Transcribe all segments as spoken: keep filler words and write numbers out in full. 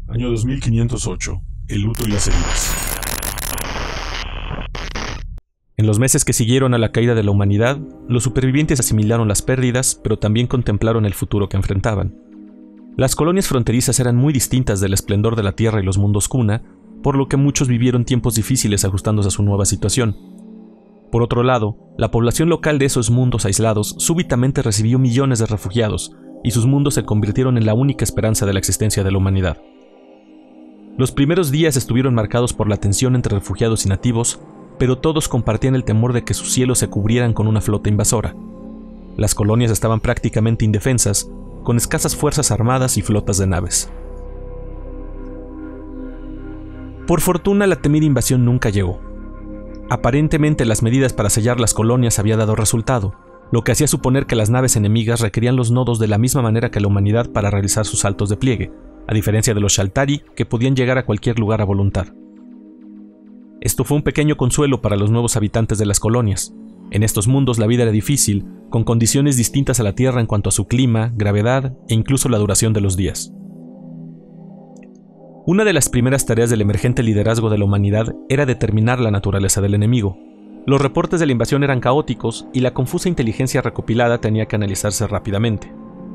Año dos mil quinientos ocho. El luto y las heridas. En los meses que siguieron a la caída de la humanidad, los supervivientes asimilaron las pérdidas, pero también contemplaron el futuro que enfrentaban. Las colonias fronterizas eran muy distintas del esplendor de la Tierra y los mundos cuna, por lo que muchos vivieron tiempos difíciles ajustándose a su nueva situación. Por otro lado, la población local de esos mundos aislados súbitamente recibió millones de refugiados, y sus mundos se convirtieron en la única esperanza de la existencia de la humanidad. Los primeros días estuvieron marcados por la tensión entre refugiados y nativos, pero todos compartían el temor de que sus cielos se cubrieran con una flota invasora. Las colonias estaban prácticamente indefensas, con escasas fuerzas armadas y flotas de naves. Por fortuna, la temida invasión nunca llegó. Aparentemente, las medidas para sellar las colonias había dado resultado, lo que hacía suponer que las naves enemigas requerían los nodos de la misma manera que la humanidad para realizar sus saltos de pliegue, a diferencia de los Shaltari, que podían llegar a cualquier lugar a voluntad. Esto fue un pequeño consuelo para los nuevos habitantes de las colonias. En estos mundos la vida era difícil, con condiciones distintas a la Tierra en cuanto a su clima, gravedad e incluso la duración de los días. Una de las primeras tareas del emergente liderazgo de la humanidad era determinar la naturaleza del enemigo. Los reportes de la invasión eran caóticos y la confusa inteligencia recopilada tenía que analizarse rápidamente.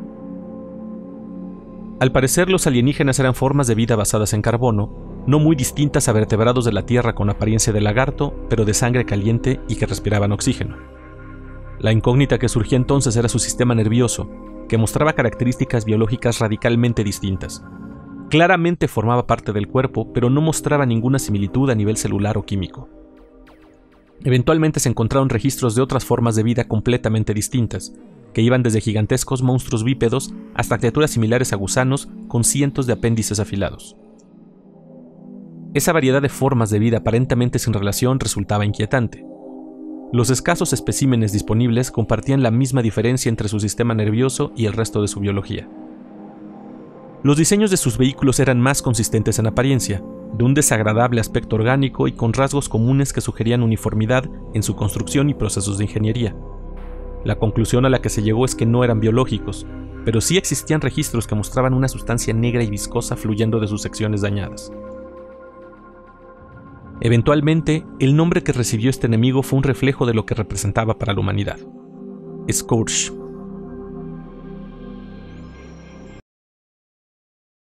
Al parecer, los alienígenas eran formas de vida basadas en carbono, no muy distintas a vertebrados de la Tierra con apariencia de lagarto, pero de sangre caliente y que respiraban oxígeno. La incógnita que surgía entonces era su sistema nervioso, que mostraba características biológicas radicalmente distintas. Claramente formaba parte del cuerpo, pero no mostraba ninguna similitud a nivel celular o químico. Eventualmente se encontraron registros de otras formas de vida completamente distintas, que iban desde gigantescos monstruos bípedos hasta criaturas similares a gusanos con cientos de apéndices afilados. Esa variedad de formas de vida aparentemente sin relación resultaba inquietante. Los escasos especímenes disponibles compartían la misma diferencia entre su sistema nervioso y el resto de su biología. Los diseños de sus vehículos eran más consistentes en apariencia, de un desagradable aspecto orgánico y con rasgos comunes que sugerían uniformidad en su construcción y procesos de ingeniería. La conclusión a la que se llegó es que no eran biológicos, pero sí existían registros que mostraban una sustancia negra y viscosa fluyendo de sus secciones dañadas. Eventualmente, el nombre que recibió este enemigo fue un reflejo de lo que representaba para la humanidad: Scourge.